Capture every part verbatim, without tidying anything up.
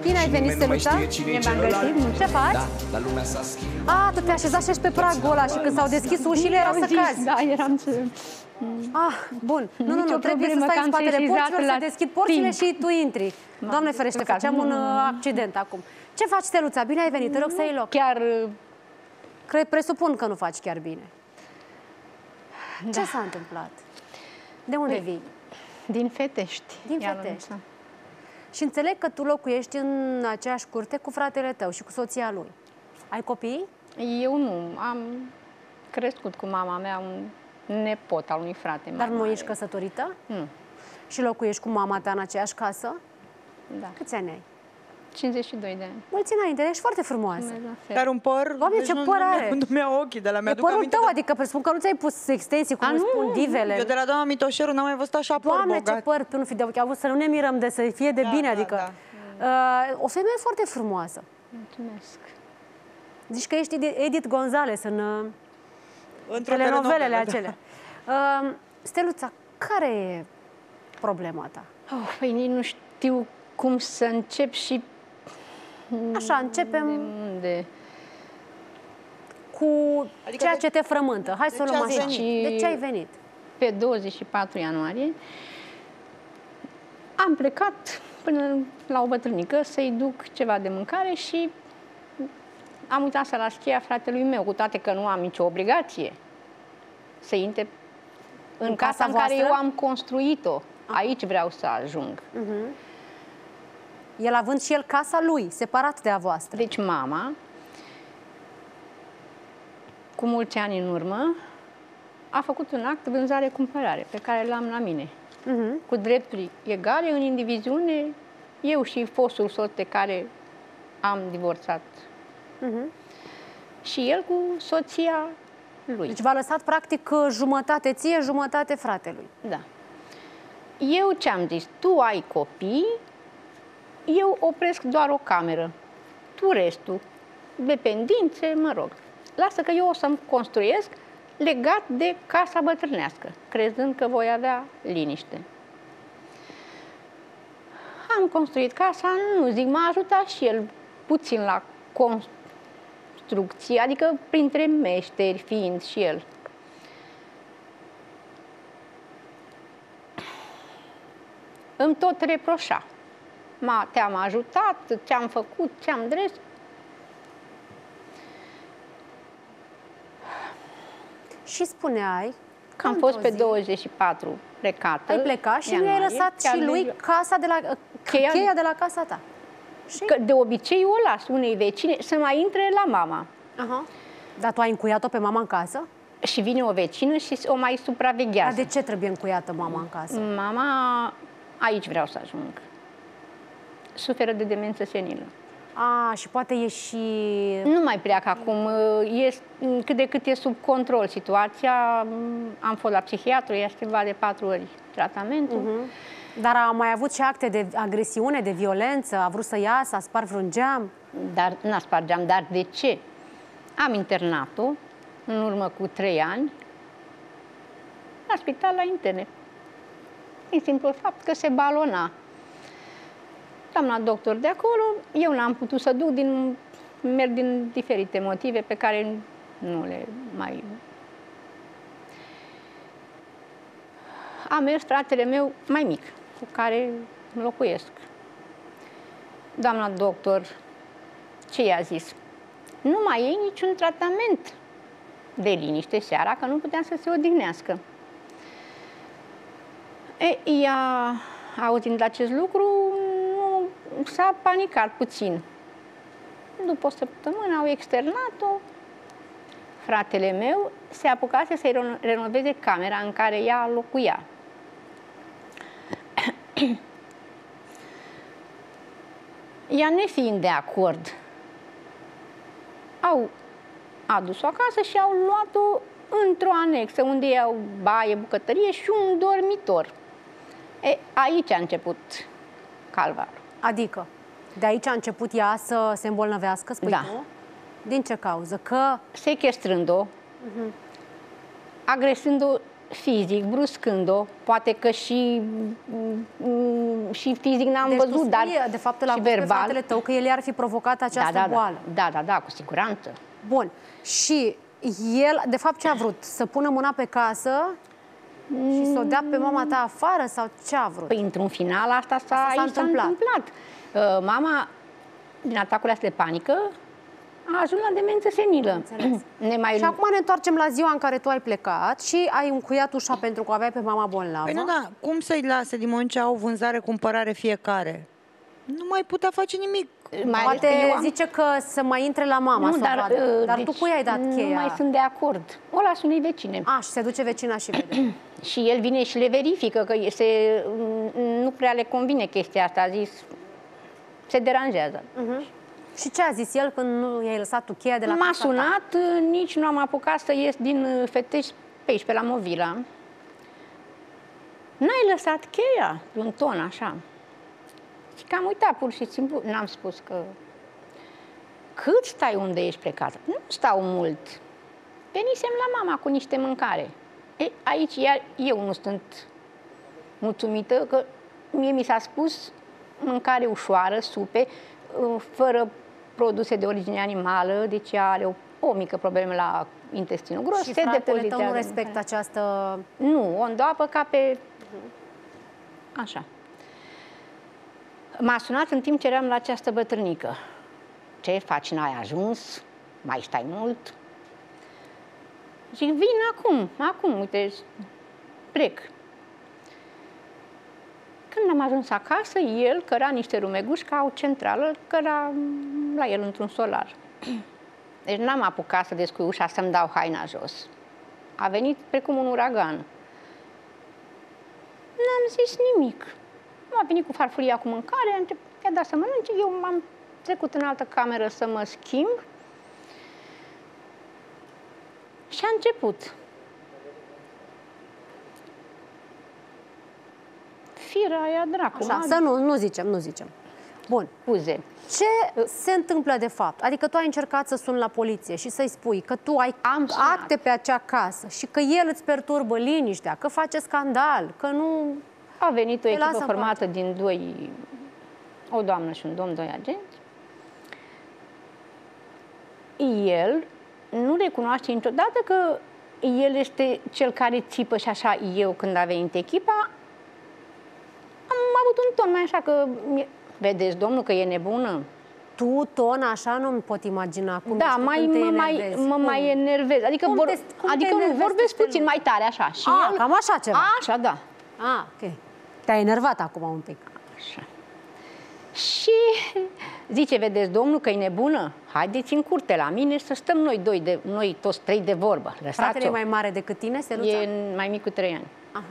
bine ai venit, Steluța. Bine v-am găsit. Ce faci? A, tu te-ai așezat și pe pragul ăla și când s-au deschis ușile era să cazi. Da, eram să... Ah, bun. Nu, nu, nu, trebuie să stai în spatele porților, să deschid porțile și tu intri. Doamne ferește, făceam un accident acum. Ce faci, Steluța? Bine ai venit, te rog să iei loc. Chiar... Cred, presupun că nu faci chiar bine. Ce s-a întâmplat? De unde vii? Din Fetești. Din Fetești. Și înțeleg că tu locuiești în aceeași curte cu fratele tău și cu soția lui. Ai copii? Eu nu. Am crescut cu mama mea un nepot al unui frate. Dar nu ești căsătorită? Nu. Și locuiești cu mama ta în aceeași casă? Da. Câți ani ai? cincizeci și doi de ani. Mulți înainte, ești foarte frumoasă. Dar un păr... Doamne, deci ce nu, păr nu, are! Nu mi-au ochii de la mea. E părul tău, de... adică presupun că nu ți-ai pus extensii, cum A, îi spun nu, divele. Eu de la doamna Mitoșeru n-am mai văzut așa păr Doamne, bogat. ce păr, tu nu fi de ochi, avut să nu ne mirăm de să fie de da, bine, da, adică... Da. Uh, o femeie foarte frumoasă. Mulțumesc. Zici că ești Edith Gonzalez în uh, telenovelele da. acelea. Uh, Steluța, care e problema ta? Oh, păi nici nu știu cum să încep și... Așa, începem de unde? cu adică ceea de... ce te frământă. Hai să o luăm așa. venit? De ce ai venit? Pe douăzeci și patru ianuarie am plecat până la o bătrânică să-i duc ceva de mâncare și am uitat să las cheia fratelui meu, cu toate că nu am nicio obligație să intre în, în casa, casa în care eu am construit-o. Aici vreau să ajung. Uh-huh. El având și el casa lui, separat de a voastră. Deci mama, cu mulți ani în urmă, a făcut un act de vânzare-cumpărare pe care l-am la mine. Uh-huh. Cu drepturi egale, în indiviziune, eu și fostul soț de care am divorțat. Uh-huh. Și el cu soția lui. Deci v-a lăsat practic jumătate ție, jumătate fratelui. Da. Eu ce-am zis? Tu ai copii, eu opresc doar o cameră. Tu restul, dependințe, mă rog. Lasă că eu o să-mi construiesc legat de casa bătrânească, crezând că voi avea liniște. Am construit casa, nu zic, m-a ajutat și el puțin la construcție, adică printre meșteri fiind și el. Îmi tot reproșa. Te-am ajutat, ce-am făcut, ce-am dres. Și spuneai că am fost pe douăzeci și patru plecată. Ai plecat și nu ai lăsat și lui casa de la, cheia, cheia de la casa ta. Și? Că de obicei o las unei vecine să mai intre la mama. Aha. Dar tu ai încuiat-o pe mama în casă? Și vine o vecină și o mai supraveghează. Dar de ce trebuie încuiată mama în casă? Mama, aici vreau să ajung. Suferă de demență senilă. A, și poate e și... Nu mai pleacă acum, e, cât de cât e sub control situația. Am fost la psihiatru, i-a schimbat de patru ori tratamentul. Uh-huh. Dar a mai avut și acte de agresiune, de violență? A vrut să iasă, a spart vreun geam? Dar n-a spart geam, dar de ce? Am internat-o în urmă cu trei ani la spital la interne. Din simplul fapt că se balona. Doamna doctor de acolo, eu n-am putut să duc, din, merg din diferite motive pe care nu le mai... A mers fratele meu mai mic, cu care locuiesc. Doamna doctor, ce i-a zis? Nu mai e niciun tratament de liniște seara, că nu putea să se odihnească. E, ea, auzind acest lucru, s-a panicat puțin. După o săptămână au externat-o. Fratele meu se apucase să-i renoveze camera în care ea locuia. Ea nefiind de acord, au adus-o acasă și au luat-o într-o anexă unde au baie, bucătărie și un dormitor. E, aici a început calvarul. Adică, de aici a început ea să se îmbolnăvească, spui da. tu? Din ce cauză? Că... Sechestrând-o, uh-huh. agresând-o fizic, bruscând-o, poate că și, și fizic n-am deci văzut, dar de fapt la și verbal. fratele tău că el i-ar fi provocat această da, da, boală. Da, da, da, cu siguranță. Bun. Și el, de fapt, ce a vrut? Să pună mâna pe casă și să o dea pe mama ta afară sau ce a vrut? Păi, într-un final, asta s-a întâmplat. întâmplat. Uh, mama, din atacurile astea de panică, a ajuns la demență senilă. Ne mai... Și acum ne întoarcem la ziua în care tu ai plecat și ai încuiat ușa pentru că o aveai pe mama bolnavă. Păi nu, da, cum să-i lase din moment ce au vânzare, cumpărare fiecare? Nu mai putea face nimic. Mai Poate am... zice că să mai intre la mama. Nu, dar, uh, dar deci, tu cui ai dat cheia? Nu mai sunt de acord. O las unei vecine. A, și se duce vecina și vede. Și el vine și le verifică că se, nu prea le convine chestia asta. A zis, se deranjează. Uh-huh. Și ce a zis el când nu i-ai lăsat tu cheia de la M-a sunat, ta? Nici nu am apucat să ies din Fetești pe aici, pe la Movila. N-ai lăsat cheia? De un ton, așa. Și că am uitat, pur și simplu, n-am spus că... Cât stai unde ești plecat? Nu stau mult. Venisem la mama cu niște mâncare. E, aici iar eu nu sunt mulțumită, că mie mi s-a spus mâncare ușoară, supe, fără produse de origine animală, deci are o, o mică problemă la intestinul gros. Și fratele tău nu respectă această... Nu, o îndoapă ca pe... Așa. M-a sunat în timp ce eram la această bătrânică. Ce faci, n-ai ajuns? Mai stai mult? Zic, vin acum, acum, uite, plec. Când am ajuns acasă, el căra niște rumeguși ca o centrală, căra la el într-un solar. Deci n-am apucat să descui ușa să-mi dau haina jos. A venit precum un uragan. N-am zis nimic. A venit cu farfuria cu mâncare, i-a dat să mănânce, eu m-am trecut în altă cameră să mă schimb și a început. Fira aia dracu. Așa, să nu, nu zicem, nu zicem. Bun. Scuze. Ce se întâmplă de fapt? Adică tu ai încercat să suni la poliție și să-i spui că tu ai Am acte sunat. pe acea casă și că el îți perturbă liniștea, că face scandal, că nu... A venit o echipă formată din doi, o doamnă și un domn, doi agenți. El nu recunoaște niciodată că el este cel care țipă și așa eu când a venit echipa. Am avut un ton mai așa că, vedeți, domnul, că e nebună. Tu, ton, așa, nu-mi pot imagina cum da, ești, mai, când te mă, mai, mă mai enervez. Adică, cum vor, te, cum adică te nu, vorbesc puțin mai tare, așa. Și A, el, cam așa ceva. Așa, da. A, ok. Te-ai enervat acum un pic. Așa. Și zice, vedeți, domnul, că e nebună? Haideți în curte la mine să stăm noi doi, de, noi toți trei de vorbă. Fratele e mai mare decât tine, Steluța? E mai mic cu trei ani. Aha.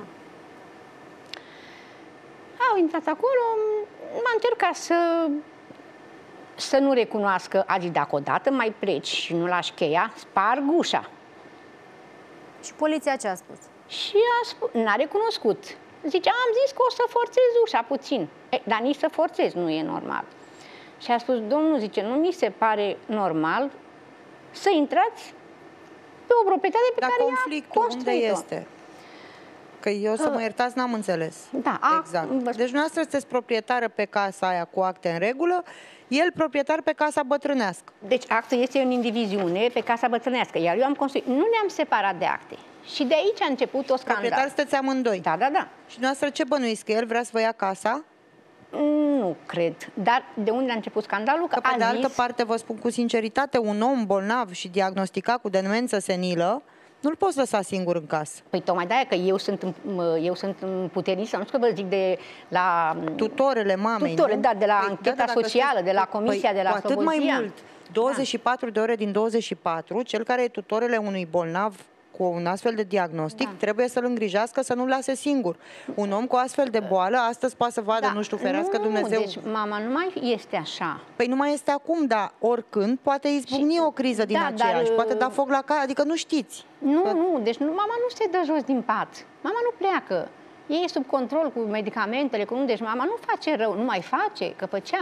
Au intrat acolo, m-a încercat să, să nu recunoască. A zis, dacă odată mai pleci și nu lași cheia, sparg ușa. Și poliția ce a spus? Și a spus, n-a recunoscut. Zice, am zis că o să forțez ușa puțin. E, dar nici să forțez nu e normal. Și a spus, domnul, zice, nu mi se pare normal să intrați pe o proprietate pe Dar care conflictul unde este? Că eu, să mă iertați, n-am înțeles. Da, exact. Deci dumneavoastră sunteți proprietară pe casa aia cu acte în regulă, el proprietar pe casa bătrânească. Deci actul este în indiviziune pe casa bătrânească, iar eu am construit. Nu ne-am separat de acte. Și de aici a început o scandal. Proprietar sunteți amândoi. Da, da, da. Și dumneavoastră ce bănuiți? Că el vrea să vă ia casa? Nu cred. Dar de unde a început scandalul? Că, că pe de a altă zis... parte, vă spun cu sinceritate, un om bolnav și diagnosticat cu demență senilă, nu-l poți lăsa singur în casă. Păi tocmai de-aia că eu sunt, eu sunt puternică, nu știu că vă zic de la... Tutorele mamei, Tutore, nu? da, de la păi, ancheta da, socială, de la comisia, păi, de la atât Slobozia. mai mult, douăzeci și patru da. de ore din douăzeci și patru, cel care e tutorele unui bolnav cu un astfel de diagnostic, da. trebuie să-l îngrijească, să nu-l lase singur. Un om cu astfel de boală, astăzi poate să vadă, da. nu știu, ferească nu, Dumnezeu. Deci mama nu mai este așa. Păi nu mai este acum, dar oricând poate izbucni și, o criză din da, aceea și poate da foc la casă, adică nu știți. Nu, că... nu, deci nu, mama nu se dă jos din pat. Mama nu pleacă. E sub control cu medicamentele, cu nu, deci mama nu face rău, nu mai face, că făcea.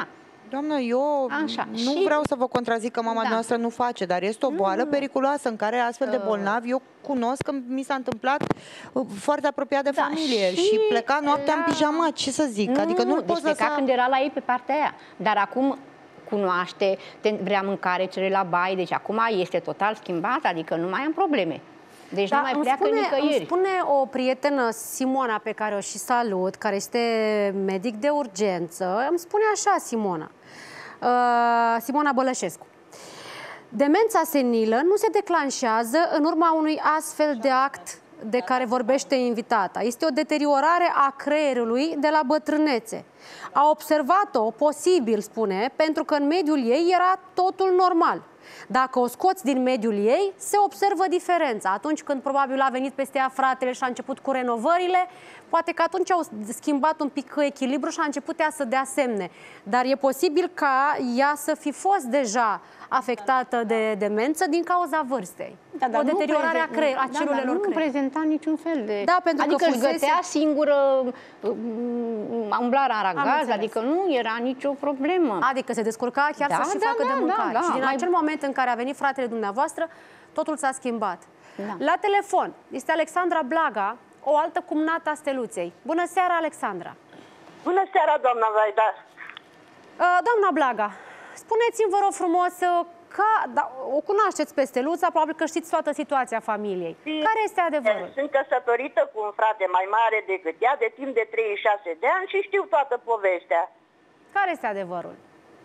Doamnă, eu Așa, nu și... vreau să vă contrazic că mama da. noastră nu face, dar este o boală mm. periculoasă în care astfel de bolnavi, eu cunosc că mi s-a întâmplat foarte apropiat de da, familie și, și pleca noaptea la... în pijama, ce să zic? Nu, adică nu deci poți pleca lăsa... când era la ei pe partea aia, dar acum cunoaște, vrea mâncare, cere la baie, deci acum este total schimbat, adică nu mai am probleme. Deci da, nu mai pleacă spune, nicăieri. Îmi spune o prietenă, Simona, pe care o și salut, care este medic de urgență, îmi spune așa, Simona, uh, Simona Bălășescu. Demența senilă nu se declanșează în urma unui astfel de act de care vorbește invitata. Este o deteriorare a creierului de la bătrânețe. A observat-o, posibil, spune, pentru că în mediul ei era totul normal. Dacă o scoți din mediul ei, se observă diferența. Atunci când probabil a venit peste ea fratele și a început cu renovările, poate că atunci au schimbat un pic echilibru și a început ea să dea semne. Dar e posibil ca ea să fi fost deja afectată de demență din cauza vârstei. Da, dar o deteriorare a, creier, a da, celulelor dar nu creier. prezenta niciun fel de... Da, pentru adică că își fusese... gătea singură umblarea în ragaz, adică nu era nicio problemă. Adică se descurca chiar da, să-și da, facă da, de mâncare. Da, da, și din mai... acel moment în care a venit fratele dumneavoastră, totul s-a schimbat. Da. La telefon este Alexandra Blaga, o altă cumnată a Steluței. Bună seara, Alexandra! Bună seara, doamna Vaida! Doamna Blaga, spuneți-mi, vă rog frumos, că da, o cunoașteți pe Steluța, probabil că știți toată situația familiei. Și care este adevărul? Sunt căsătorită cu un frate mai mare decât ea, de timp de treizeci și șase de ani și știu toată povestea. Care este adevărul?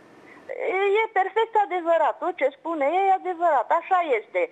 E perfect adevărat. Tot ce spune e adevărat. Așa este.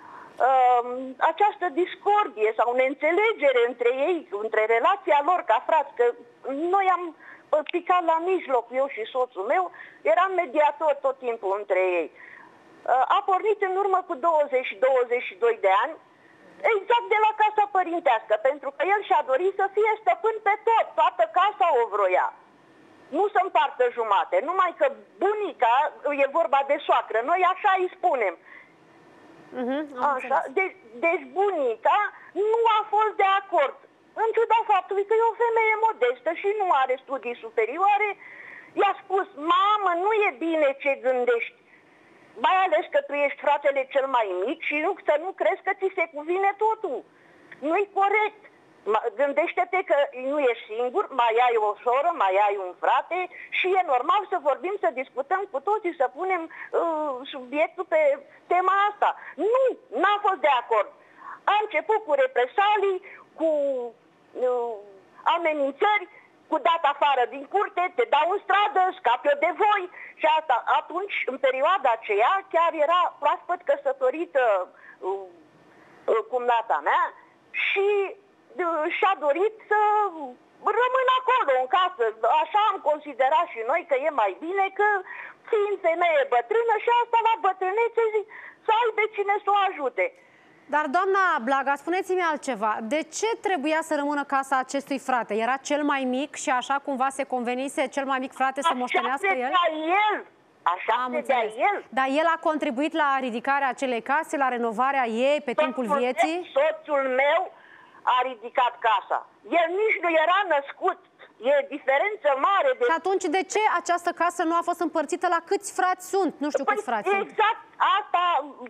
Această discordie sau neînțelegere între ei, între relația lor ca frați, că noi am picat la mijloc, eu și soțul meu, eram mediator tot timpul între ei. A pornit în urmă cu douăzeci douăzeci și doi de ani, exact de la casa părintească, pentru că el și-a dorit să fie stăpân pe tot, toată casa o vroia. Nu să împartă jumate, numai că bunica, e vorba de soacră, noi așa îi spunem. Uh-huh, așa, de, deci bunica nu a fost de acord, în ciuda faptului că e o femeie modestă și nu are studii superioare, i-a spus, mamă, nu e bine ce gândești. Mai ales că tu ești fratele cel mai mic și nu, să nu crezi că ți se cuvine totul. Nu-i corect. Gândește-te că nu ești singur, mai ai o soră, mai ai un frate și e normal să vorbim, să discutăm cu toții, să punem uh, subiectul pe tema asta. Nu, n-a fost de acord. A început cu represalii, cu uh, amenințări, cu dat afară din curte, te dau în stradă, scap eu de voi. Și asta, atunci, în perioada aceea, chiar era proaspăt căsătorită uh, uh, cumnata mea și uh, și-a dorit să rămână acolo, în casă. Așa am considerat și noi că e mai bine, că fiind femeie bătrână și asta la bătrânețe, zic, să aibă cine să o ajute. Dar, doamna Blaga, spuneți-mi altceva. De ce trebuia să rămână casa acestui frate? Era cel mai mic și așa cumva se convenise cel mai mic frate să moștenească el? Așa el. Așa credea el. Dar el a contribuit la ridicarea acelei case, la renovarea ei pe timpul vieții? Soțul meu a ridicat casa. El nici nu era născut. E diferență mare. De... Și atunci de ce această casă nu a fost împărțită la câți frați sunt? Nu știu păi, câți frați exact, sunt. Exact asta...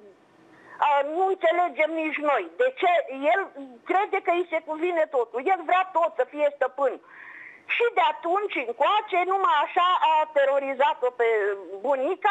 nu înțelegem nici noi. De ce? El crede că îi se cuvine totul. El vrea tot să fie stăpân. Și de atunci încoace, numai așa a terorizat-o pe bunica,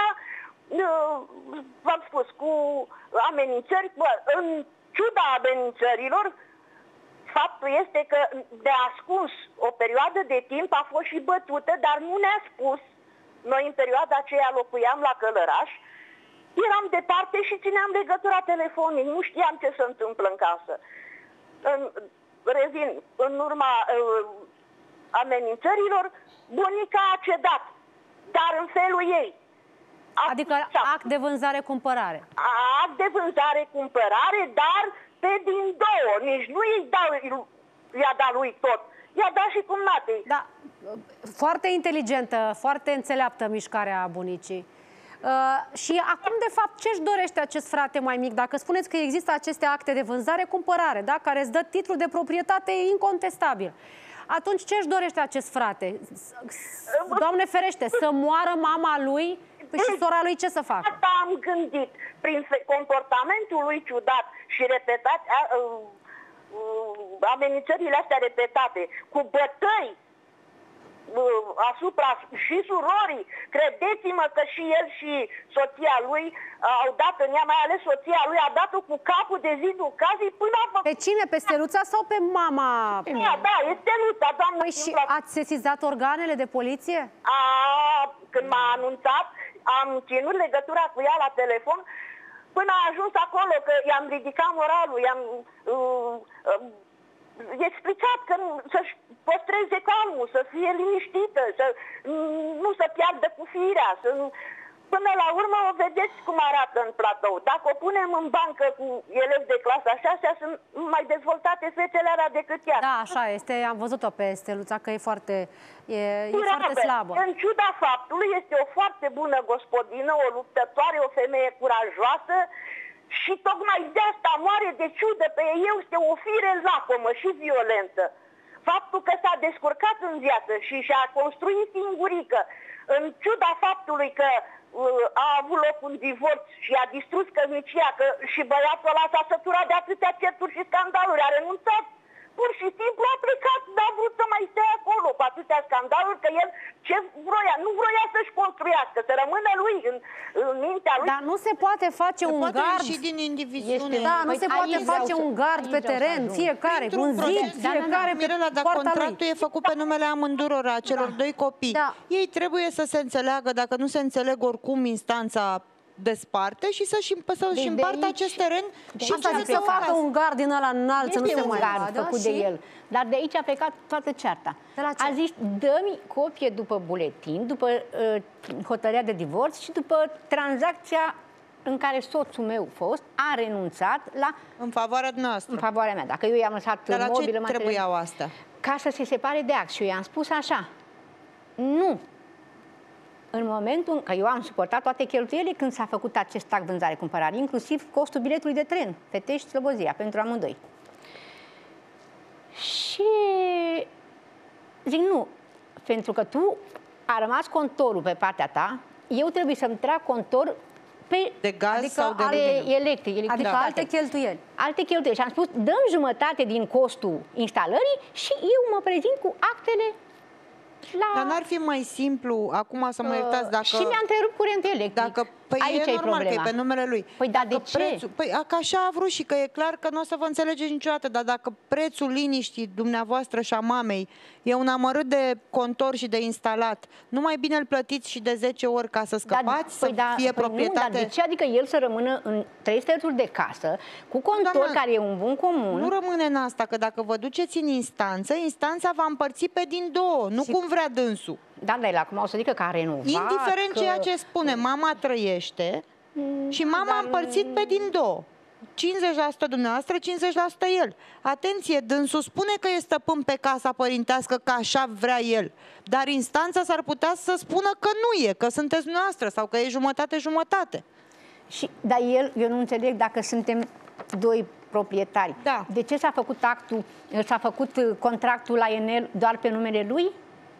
v-am spus, cu amenințări. Bă, în ciuda amenințărilor, faptul este că de ascuns o perioadă de timp a fost și bătută, dar nu ne-a spus. Noi în perioada aceea locuiam la Călăraș, eram departe și țineam legătura telefonic, nu știam ce se întâmplă în casă. În, revin, în urma uh, amenințărilor, bunica a cedat, dar în felul ei. Adică act de vânzare-cumpărare. Act de vânzare-cumpărare, dar pe din două. Nici nu i-a dat, i-a dat lui tot. I-a dat și cumnatei. Da, foarte inteligentă, foarte înțeleaptă mișcarea bunicii. Uh, și acum, de fapt, ce își dorește acest frate mai mic? Dacă spuneți că există aceste acte de vânzare-cumpărare, da? Care îți dă titlul de proprietate incontestabil. Atunci ce își dorește acest frate? Doamne ferește, să moară mama lui? Păi și sora lui ce să facă? Asta am gândit. Prin comportamentul lui ciudat și repetat, a, a, a, amenințările astea repetate, cu bătăi asupra și surorii, credeți-mă că și el și soția lui au dat în ea, mai ales soția lui, a dat-o cu capul de zidul casei până a făcut... Pe cine? Pe Steluța sau pe mama? Da, da, e Steluța, doamnă. Păi și ați sesizat organele de poliție? A, când m-a anunțat, am ținut legătura cu ea la telefon până a ajuns acolo, că i-am ridicat moralul, i-am uh, uh, explicat că să-și păstreze calmul, să fie liniștită, să nu să piardă cu firea, să nu... Până la urmă o vedeți cum arată în platou. Dacă o punem în bancă cu elevi de clasa a șasea, sunt mai dezvoltate fetele alea decât ea. Da, așa este. Am văzut-o pe Steluța că e foarte, e, e foarte slabă. În ciuda faptului, este o foarte bună gospodină, o luptătoare, o femeie curajoasă și tocmai de asta moare de ciudă pe ei. Este o fire lacomă și violentă. Faptul că s-a descurcat în viață și și-a construit singurică, în ciuda faptului că a avut loc un divorț și a distrus căsnicia, că și băiatul ăla s-a săturat de atâtea certuri și scandaluri, a renunțat. Pur și simplu a plecat, n-a vrut să mai stea acolo cu atâtea scandaluri, că el ce vroia? Nu vroia să-și construiască, să rămână lui în, în mintea lui. Dar nu se poate face se un poate gard. și din indiviziune. Da, nu păi se poate face un gard pe teren, fiecare, cu un zid, fiecare pe Mirela, dar contractul lui. e făcut pe numele amândurora, celor da. doi copii. Da. Ei trebuie să se înțeleagă, dacă nu se înțeleg oricum instanța desparte și să-și să de împartă aici, acest teren și asta să se facă un gard din ăla înalt, să nu se mai gard vadă. făcut Și... de el. Dar de aici a plecat toată cearta. A zis, dă-mi copie după buletin, după uh, hotărârea de divorț și după tranzacția în care soțul meu fost a renunțat la... În favoarea noastră. În favoarea mea. Dacă eu i-am lăsat Dar la mobilă, ce trebuiau astea? Ca să se separe de act. Și eu i-am spus așa, nu. În momentul în care eu am suportat toate cheltuielile când s-a făcut acest act vânzare-cumpărare, inclusiv costul biletului de tren, Fetești-Slobozia, pentru amândoi. Și zic, nu, pentru că tu a rămas contorul pe partea ta, eu trebuie să-mi trag contor pe de gaz adică sau de electric, electric, adică alte cheltuieli. Alte cheltuieli. Și am spus, dăm jumătate din costul instalării și eu mă prezint cu actele la... Dar n-ar fi mai simplu, acum să mă iertați, dacă... Și mi-a întrerupt curentul electric. Dacă, păi aici e normal că e pe numele lui. Păi da, dacă de ce? Prețul, păi că așa a vrut și că e clar că nu o să vă înțelegeți niciodată, dar dacă prețul liniștii dumneavoastră și a mamei e un amărât de contor și de instalat, nu mai bine îl plătiți și de zece ori ca să scăpați, da, să păi fie da, proprietate? Păi nu, dar de ce adică el să rămână în trei sferturi de casă, cu contor Doamna, care e un bun comun? Nu rămâne în asta, că dacă vă duceți în instanță, instanța va împărți pe din două, nu și... cum vrea dânsul. Da, dar el acum o să zică că a renovat. Indiferent că... ceea ce spune, mama trăiește mm, și mama dar... a împărțit pe din două. cincizeci la sută dumneavoastră, cincizeci la sută el. Atenție, dânsul spune că e stăpân pe casa părintească, că așa vrea el. Dar instanța s-ar putea să spună că nu e, că sunteți dumneavoastră sau că e jumătate-jumătate. Și, dar el, eu nu înțeleg dacă suntem doi proprietari. Da. De ce s-a făcut actul, s-a făcut contractul la Enel doar pe numele lui?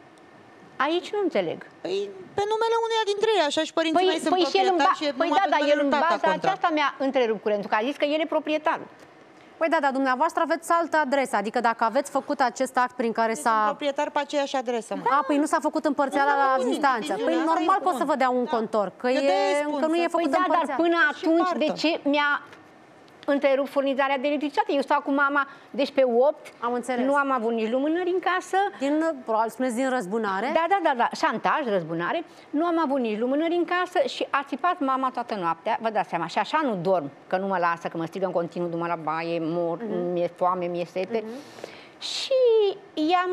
Aici nu înțeleg. Păi, pe numele uneia dintre ei, așa și părinții păi, mei sunt păi proprietari și, Păi da, dar el în baza contract. aceasta mi-a întrerupt curentul, că a zis că el e proprietar. Păi da, dar dumneavoastră aveți altă adresă, adică dacă aveți făcut acest act prin care s-a... Sunt proprietar pe aceeași adresă. Da. A, păi nu s-a făcut împărțeala la instanță. Păi normal că o să vă dea un da. contor, că, Eu e, că nu e făcut păi da, dar până atunci, de ce mi-a întrerupt furnizarea de electricitate? Eu stau cu mama, deci pe opt, am înțeles. Nu am avut nici lumânări în casă. Din, probabil spuneți din răzbunare? Da, da, da, da, șantaj, răzbunare. Nu am avut nici lumânări în casă și a țipat mama toată noaptea, vă dați seama, și așa nu dorm, că nu mă lasă, că mă strigă în continuu, du-mă la baie, mor, uh-huh. mi-e foame, mi-e sete. Uh-huh. Și i-am,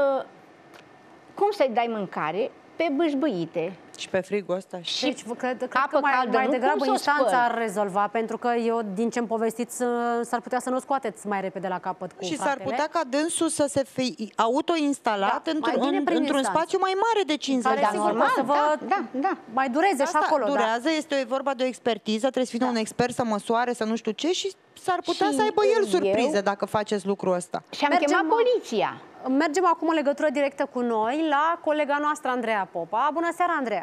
cum să-i dai mâncare? Pe bâșbâite. Și pe frigul ăsta. Și deci, cred, cred că mai, caldă, mai degrabă instanța ar rezolva, pentru că eu, din ce-mi povestiți, s-ar putea să nu o scoateți mai repede la capăt cu și fratele. s-ar putea ca dânsul să se fi autoinstalat da, într-un într spațiu mai mare de cincizeci de ani. Normal, să vă da, da, da. mai dureze asta și acolo. durează, da. este vorba de o expertiză, trebuie să fie da. un expert să măsoare, să nu știu ce și s-ar putea și să aibă el surprize eu... dacă faceți lucrul ăsta. Și am Mergem chemat mă... poliția. Mergem acum în legătură directă cu noi la colega noastră, Andreea Popa. Bună seara, Andreea!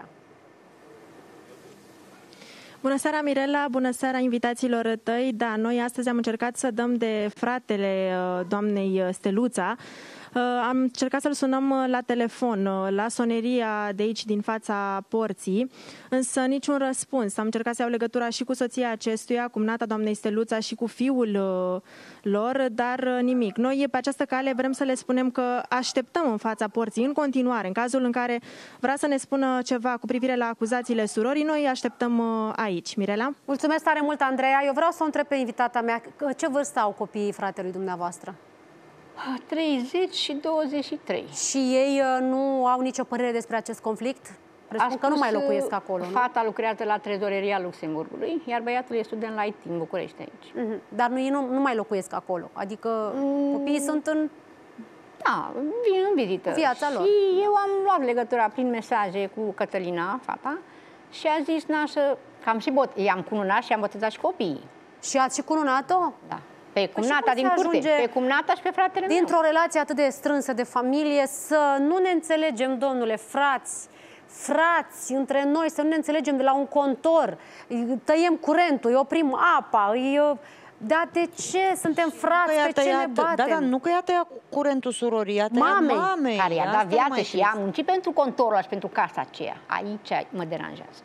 Bună seara, Mirela! Bună seara invitațiilor tăi! Da, noi astăzi am încercat să dăm de fratele doamnei Steluța. Am încercat să-l sunăm la telefon, la soneria de aici, din fața porții, însă niciun răspuns. Am încercat să iau legătura și cu soția acestuia, cumnata doamnei Steluța, și cu fiul lor, dar nimic. Noi, pe această cale, vrem să le spunem că așteptăm în fața porții, în continuare, în cazul în care vrea să ne spună ceva cu privire la acuzațiile surorii, noi așteptăm aici. Mirela? Mulțumesc tare mult, Andreea. Eu vreau să o întreb pe invitata mea, ce vârstă au copiii fratelui dumneavoastră? treizeci și douăzeci și trei. Și ei nu au nicio părere despre acest conflict? Presupun că nu mai locuiesc acolo, nu? Fata lucrează la trezoreria Luxemburgului, iar băiatul e student la I T în București aici. Mm-hmm. Dar nu, ei nu, nu mai locuiesc acolo? Adică mm. copiii sunt în... Da, vin în vizită. Viața lor. Și eu am luat legătura prin mesaje cu Cătălina, fata, și a zis, nașă, că am și bot... i-am cununat și am botezat și copiii. Și ați și cununat-o? Da. Pe cumnata din curte, pe cumnata și pe fratele meu. Dintr-o relație atât de strânsă de familie, să nu ne înțelegem, domnule, frați, frați între noi, să nu ne înțelegem de la un contor, îi tăiem curentul, îi oprim apa, îi... Dar de ce? Suntem frați, pe ce ne batem? Da, dar nu că ea tăia curentul surorii, ea tăia mamei, mamei, care i-a dat viață și i-a muncit pentru contorul ăla și pentru casa aceea. Aici mă deranjează.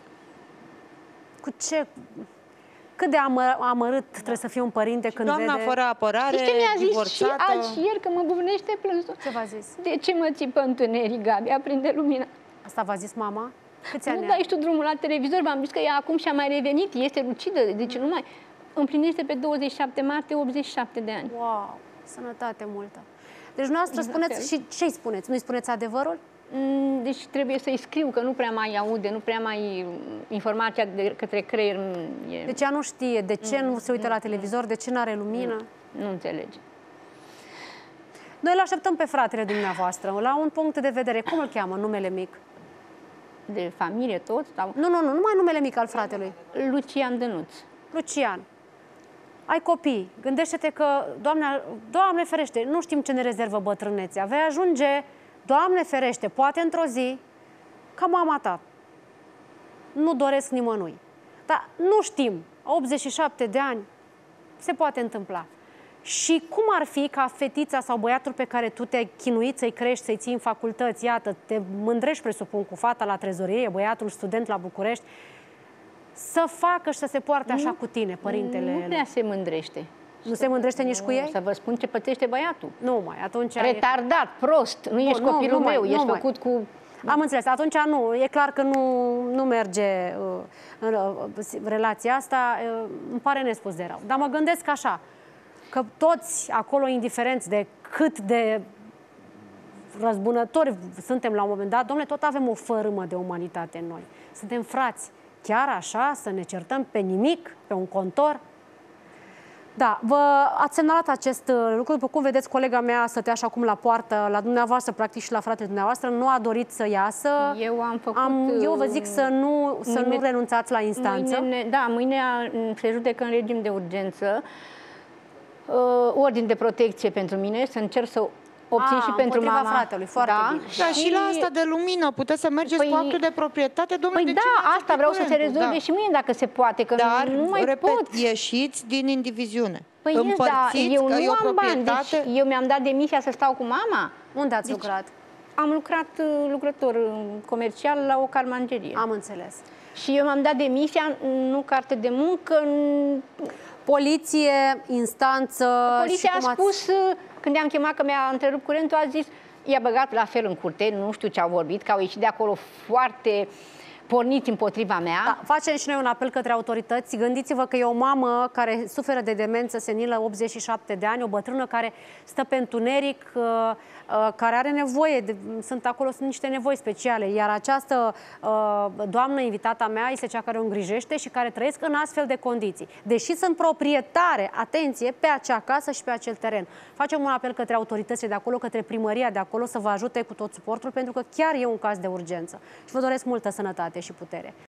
Cu ce... Cât de amă, amărât da. trebuie să fie un părinte când doamna vede... fără apărare, știi ce mi-a zis divorțată... și azi și ieri, că mă buvnește plânsul? Ce v-a zis? De ce mă țipă întuneric, Gabi? Aprinde lumina. Asta v-a zis mama? Câți nu ani dai tu drumul la televizor, v-am zis că ea acum și-a mai revenit, este lucidă, deci nu mai... Împlinește pe douăzeci și șapte martie optzeci și șapte de ani. Wow, sănătate multă. Deci noastră spuneți și ce-i spuneți? Nu-i spuneți adevărul? Deci trebuie să-i scriu, că nu prea mai aude, nu prea mai... Informația de către creier e... Deci ea nu știe de ce nu, nu se uită nu, la televizor, de ce nu are lumină? Nu, nu înțelege. Noi îl așteptăm pe fratele dumneavoastră, la un punct de vedere. Cum îl cheamă, numele mic? De familie tot? Sau... Nu, nu, nu, numai numele mic al fratelui. Lucian Dănuț. Lucian. Ai copii, gândește-te că, Doamne, Doamne ferește, nu știm ce ne rezervă bătrânețea. Vei ajunge, Doamne ferește, poate într-o zi, ca mama ta. Nu doresc nimănui. Dar nu știm, optzeci și șapte de ani, se poate întâmpla. Și cum ar fi ca fetița sau băiatul pe care tu te-ai chinuit să-i crești, să-i ții în facultăți, iată, te mândrești, presupun, cu fata la trezorie, băiatul student la București, să facă și să se poarte așa nu, cu tine, părintele? Nu prea se mândrește. Nu se mândrește nici nu, cu ei? Să vă spun ce pătește băiatul. Nu mai, atunci... Retardat, e... prost, nu ești Bun, copilul nu, meu, nu ești mai. făcut cu... Am înțeles, atunci nu, e clar că nu, nu merge uh, în uh, relația asta, uh, îmi pare nespus de rău. Dar mă gândesc așa, că toți acolo, indiferenți de cât de răzbunători suntem la un moment dat, domnule, tot avem o fărâmă de umanitate în noi. Suntem frați. Chiar așa, să ne certăm pe nimic, pe un contor? Da, vă ați semnalat acest lucru. După cum vedeți, colega mea stătea așa acum la poartă, la dumneavoastră, practic și la fratele dumneavoastră, nu a dorit să iasă. Eu am făcut... Am, eu vă zic să nu, să mâine, nu renunțați la instanță. Mâine, da, mâine se judecă în regim de urgență. Uh, ordin de protecție pentru mine, să încerc să obțin și pentru mama fratelui, foarte da. bine. Da, și... și la asta de lumină, puteți să mergeți păi... cu actul de proprietate, domnule, păi de da, ce asta vreau curentul? să se rezolve da. și mâine dacă se poate, că Dar, nu mai repet, pot. ieșiți din indiviziune. Păi yes, da, eu că nu e o am proprietate... bani, deci eu mi-am dat demisia să stau cu mama. Unde ați deci, lucrat? Am lucrat lucrător comercial la o carmangerie. Am înțeles. Și eu mi-am dat demisia, nu carte de muncă. Poliție, instanță... Poliția și a spus, ați... când i-am chemat că mi-a întrerupt curentul, a zis, i-a băgat la fel în curte, nu știu ce au vorbit, că au ieșit de acolo foarte porniți împotriva mea. Da, facem și noi un apel către autorități. Gândiți-vă că e o mamă care suferă de demență senilă, optzeci și șapte de ani, o bătrână care stă pe întuneric, care are nevoie, de, sunt acolo, sunt niște nevoi speciale, iar această uh, doamnă invitata mea este cea care o îngrijește și care trăiesc în astfel de condiții. Deși sunt proprietare, atenție, pe acea casă și pe acel teren. Facem un apel către autoritățile de acolo, către primăria de acolo să vă ajute cu tot suportul, pentru că chiar e un caz de urgență. Și vă doresc multă sănătate și putere.